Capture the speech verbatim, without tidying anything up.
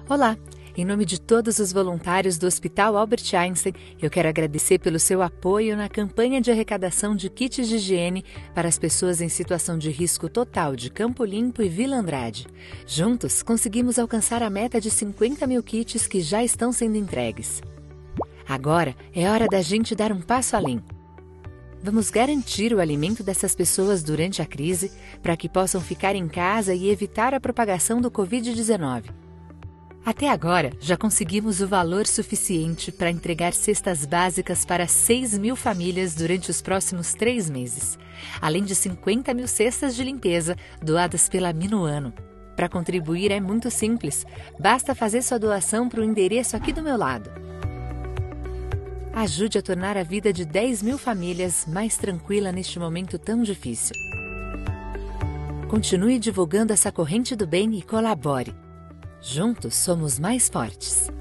Olá! Em nome de todos os voluntários do Hospital Albert Einstein, eu quero agradecer pelo seu apoio na campanha de arrecadação de kits de higiene para as pessoas em situação de risco total de Campo Limpo e Vila Andrade. Juntos, conseguimos alcançar a meta de cinquenta mil kits que já estão sendo entregues. Agora é hora da gente dar um passo além. Vamos garantir o alimento dessas pessoas durante a crise para que possam ficar em casa e evitar a propagação do covid dezenove. Até agora, já conseguimos o valor suficiente para entregar cestas básicas para seis mil famílias durante os próximos três meses, além de cinquenta mil cestas de limpeza doadas pela Minuano. Para contribuir é muito simples, basta fazer sua doação para o endereço aqui do meu lado. Ajude a tornar a vida de dez mil famílias mais tranquila neste momento tão difícil. Continue divulgando essa corrente do bem e colabore. Juntos somos mais fortes.